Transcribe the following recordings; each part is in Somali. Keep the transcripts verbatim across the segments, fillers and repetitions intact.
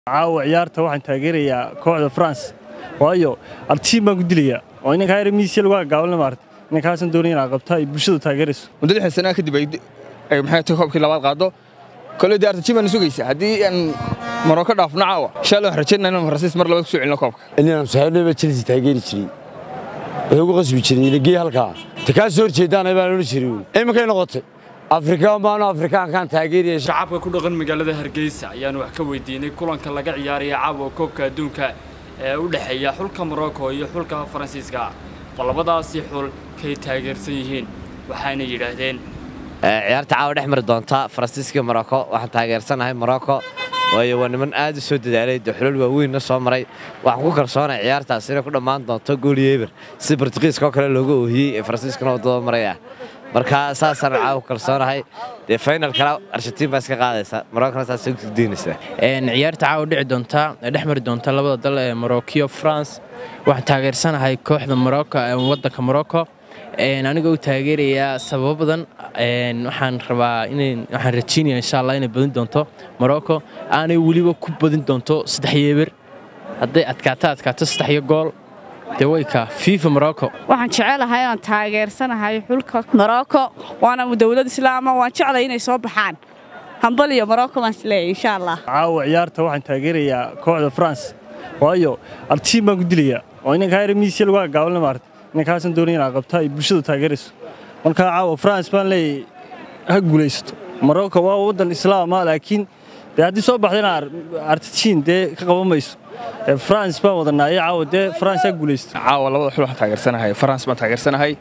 عاو عيارته waxaan taageerayaa kooxda France waayo artiin baan ku dilayaa oo inanka ay Messi lagu gaawalna maartay inankaas doonayna qabta ay bulshada taageerayso muddo lix sano kadib ay maxay tahay koobkii labaad qaado kale diyaar artiin baan sugaysaa hadii aan Morocco dhaafno caawa insha Allah rajaynaa inaan Faransiis mar labaad ku soo celino koobka inaan saxaabnimo Chelsea taageeri jiray wuxuu ugu qasbi jiray inagii halka takaas soo jeedaan ay baan u jiray iminka noqotay Afrika maana Afrikaan kan taageeriya shacabka ku dhaqan magaalada Hargeysa ayaan wax ka weydiinay kulanka laga ciyaaraya caawa koobka adduunka ee u dhaxeeya xulka Morocco iyo xulka Faransiiska labadaasi xul kay taageersan yihiin waxaana yiraahdeen ciyaarta caawa dhex mari doonta Faransiiska Morocco waxaan taageersanahay Morocco waayo waa niman aad u soo dadaalay xulul waaweyn soo maray waxaan ku kalsoonahay ciyaartaas inay ku dhamaan doonto gool yeeber si Portugiiska kale looga oohiyay Faransiiskana wadada maraya marka saasan caaw kalsoonahay de final kala Argentina bas ka qaadaysa Morocco taas u diinaysa een ciyaarta caaw dhici doonta dhex mari doonta labada dal ee Morocco iyo France waxaan taageersanahay kooxda Morocco ee wadanka Morocco een aniga u taageeraya sabab badan een waxaan rabaa in waxaan rajeynayaa insha Allah inay badin doonto Morocco aanay waliba ku badin doonto saddex yeeber haday adkaato adkaato saddex gool dawayka FIFA Morocco waxaan jecelahay aan taageersanahay xulka Morocco waana dawlad islaam ah waan jecelahay inay soo baxaan hambal iyo Morocco ma isleey insha Allah caaw ciyaarta waxaan taageerayaa kooxda France waayo artiin baan ku dilayaa oo inanka ay Messi lagu gaawalna maartay inankaas doonayna qabta ay bulshada taageerayso marka caaw France baan leey ha guuleysto Morocco waa wadan islaam ah laakiin hadii soo baxdana artiin de ka qabamayso France baa wadanay caaw de France ay guuleysto caaw labada xul waxaan taageersanahay France baan taageersanahay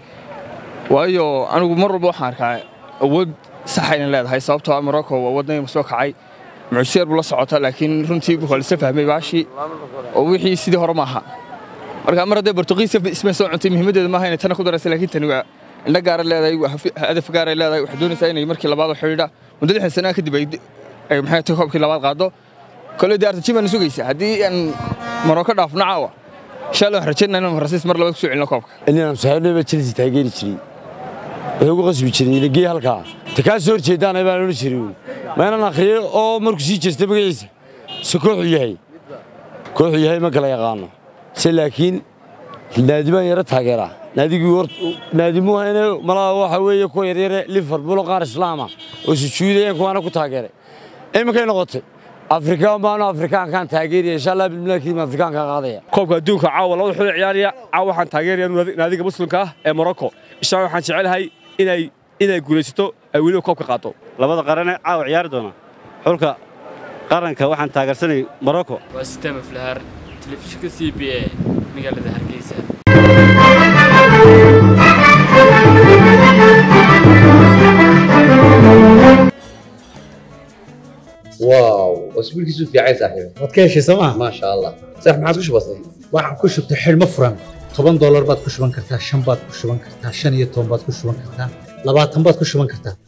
waayo anigu mar walba waxaan arkaa awood sax ah in leedahay sababtoo ah Morocco waa wadan soo kacay mucsiir buu la socota laakiin runtii wuxuu la fahmay baashi oo wixii sidii hore ma aha marka mar haday Portugiis isma soo cuntay muhiimadeedu ma aha inay tan ku darasay laakiin tan waa indha gaar leedahay hadaf gaar leedahay wax doonaysaa inay markii labaad xiriira muddo lix sano kadib ay maxay tahay koobkii labaad qaado kale diyaar artiin baan sugaysaa hadii aan Morocco dhaafno caawa insha Allah rajaynaa inaan Faransiis mar labaad ku soo celino koobka inaan saxaabnimo Chelsea taageeri jiray wuxuu ugu qasbi jiray inagii halka takaas soo jeedaan ay baan u jiray maana akhriyo oo markuu sii jeestay magaciisa si kooxu yahay kooxu yahay ma kala yaqaano si laakiin naadiban yara taageera naadigu naadimu hayna malaha waxa weeye ku yaryar Liverpool qaar islaama oo sujuudayeen kuwana ku taageeray iminka noqotay Afrika maana Afrikaan kan taageeriya insha Allah bilmilaakiin Afrikaan ka qaadaya koobka adduunka caawa labada xul ciyaariya caawa waxaan taageerayaa naadiga muslimka ah ee Morocco insha Allah waxaan jecelahay inay inay guuleysto ay weli koobka qaato labada qaran caawa ciyaar doona xulka qaranka waxaan taageersanay Morocco waa sistema flahar telefishinka C B A magaalada Hargeysa واو اسبوع كيسو في عايز صاحبي wadkeeshi sama ما شاء الله صح ما عاد كش بسيط waxaan ku shubtay xilmo furan toban dollar baad ku shuban kartaa shan baad ku shuban kartaa shan iyo toban baad ku shuban kartaa labaatan baad ku shuban kartaa